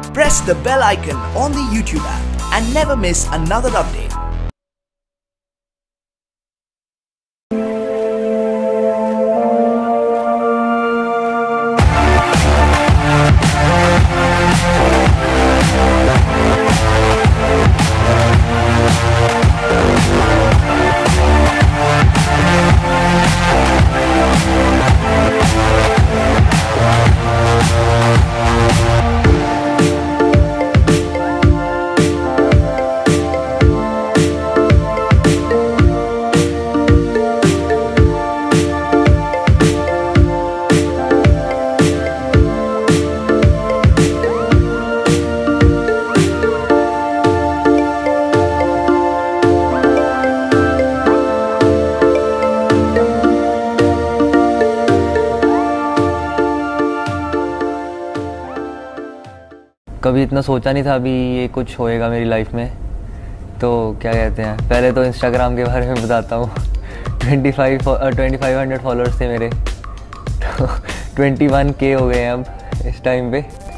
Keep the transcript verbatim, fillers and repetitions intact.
Press the bell icon on the YouTube app and never miss another update. कभी इतना सोचा नहीं था अभी ये कुछ होएगा मेरी लाइफ में। तो क्या कहते हैं, पहले तो इंस्टाग्राम के बारे में बताता हूँ। Twenty five twenty five hundred followers थे मेरे, तो ट्वेंटी वन के हो गए हैं अब इस टाइम पे।